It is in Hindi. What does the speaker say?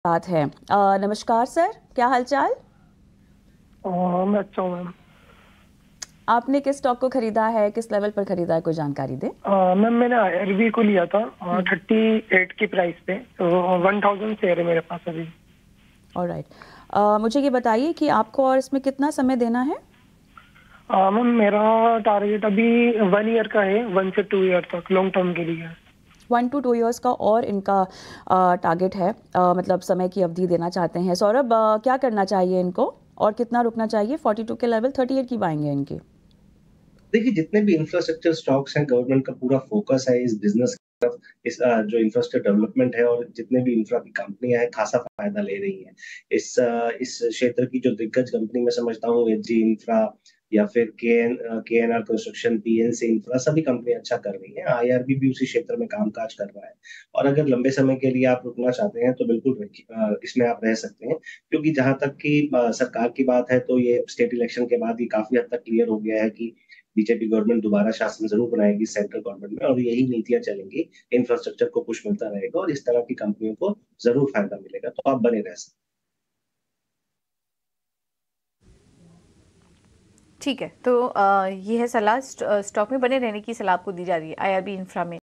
साथ है। नमस्कार सर, क्या हालचाल? मैं अच्छा हूँ मैम। आपने किस स्टॉक को खरीदा है, किस लेवल पर खरीदा है, कोई जानकारी दें। मैम मैंने आईआरबी को लिया था 38 की प्राइस पे, तो 1000 शेयर है मेरे पास अभी। ऑलराइट, मुझे ये बताइए कि आपको और इसमें कितना समय देना है। मैम मेरा टारगेट अभी 1 ईयर का है, 1 से 2 ईयर तक लॉन्ग टर्म के लिए। 1 to 2 years का और इनका टारगेट है, मतलब समय की अवधि देना चाहते हैं। सौरभ, क्या करना चाहिए इनको और कितना रुकना चाहिए? 42 के लेवल 38 की बाएंगे इनके। देखिए, जितने भी इंफ्रास्ट्रक्चर स्टॉक्स हैं, गवर्नमेंट का पूरा फोकस है इस बिजनेस की तरफ। जो इंफ्रास्ट्रक्चर डेवलपमेंट है और जितने भी इंफ्रा की कंपनियां हैं खासा फायदा ले रही हैं। इस क्षेत्र की जो दिग्गज कंपनी मैं समझता हूँ, एचजी इंफ्रा या फिर केएनआर कंस्ट्रक्शन, पीएनसी इंफ्रा, सभी कंपनियां अच्छा कर रही हैं। आईआरबी भी उसी क्षेत्र में कामकाज कर रहा है। और अगर लंबे समय के लिए आप रुकना चाहते हैं तो बिल्कुल इसमें आप रह सकते हैं, क्योंकि जहां तक कि सरकार की बात है तो ये स्टेट इलेक्शन के बाद ही काफी हद तक क्लियर हो गया है कि बीजेपी गवर्नमेंट दोबारा शासन जरूर बनाएगी सेंट्रल गवर्नमेंट में, और यही नीतियां चलेंगी। इंफ्रास्ट्रक्चर को पुश मिलता रहेगा और इस तरह की कंपनियों को जरूर फायदा मिलेगा, तो आप बने रह सकते ठीक है, तो ये है सलाह, स्टॉक में बने रहने की सलाह आपको दी जा रही है आईआरबी इंफ्रा में।